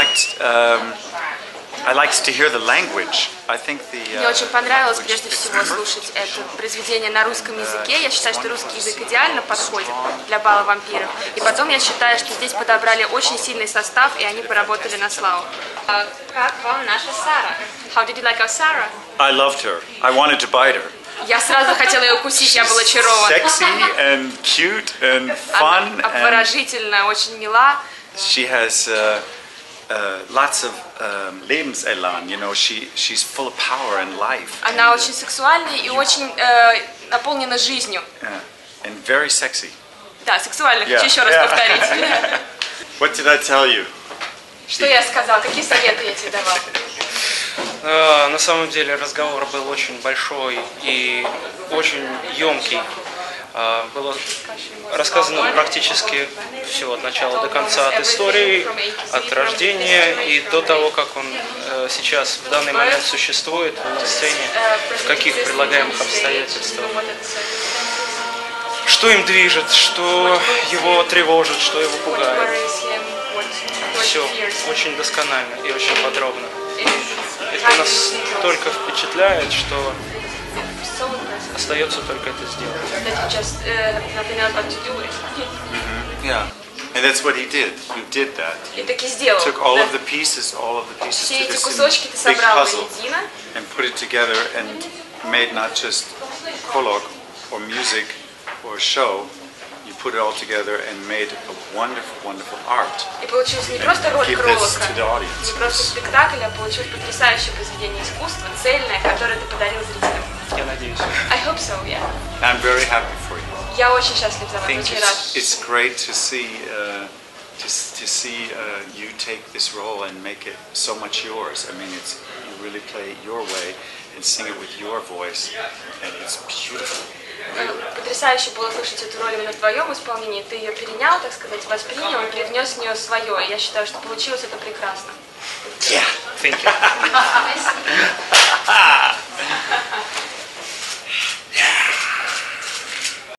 liked to hear the language. I think Мне очень понравилось прежде всего слушать это произведение на русском языке. Я считаю, что русский язык идеально подходит для бала вампиров. И потом я считаю, что здесь подобрали очень сильный состав, и они поработали на славу. Как вам наша Сара? How did you like our Sarah? I loved her. I wanted to bite her. Я сразу хотела ее укусить, я была очарована. Sexy and cute and fun. Она обворожительная, очень мила. She has lots of Lebenselan. You know, she's full of power and life. Она очень сексуальная и очень наполнена жизнью. And very sexy. Да, сексуально. Хочу еще раз повторить. What did I tell you? Что я сказала? Какие советы я тебе давала? На самом деле разговор был очень большой и очень емкий. Было рассказано практически все от начала до конца, от истории, от рождения и до того, как он сейчас в данный момент существует на сцене, в каких предлагаемых обстоятельствах. Что им движет, что его тревожит, что его пугает. Все очень досконально и очень подробно. Это нас только впечатляет, что остается только это сделать. Yeah, and that's what he did. You did that. И таки сделал. Took all of the pieces Все to эти this кусочки ты big собрал puzzle воедино. and put it together and made not just colloque or music or show. You put it all together and made a wonderful, wonderful art. И получилось не просто роль Give кролика, this to the audience. не просто спектакль, а получилось потрясающее произведение искусства, цельное, которое ты подарил зрителям. Я надеюсь. I hope so, yeah. I'm very happy for you. Я очень счастлив за вас, I think очень рад. it's great to see you take this role and make it so much yours. I mean, you really play it your way and sing it with your voice, and it's beautiful. Потрясающе было слышать эту роль именно в твоем исполнении. Ты ее перенял, так сказать, воспринял и привнес в нее свое. И я считаю, что получилось это прекрасно. Yeah. Thank you.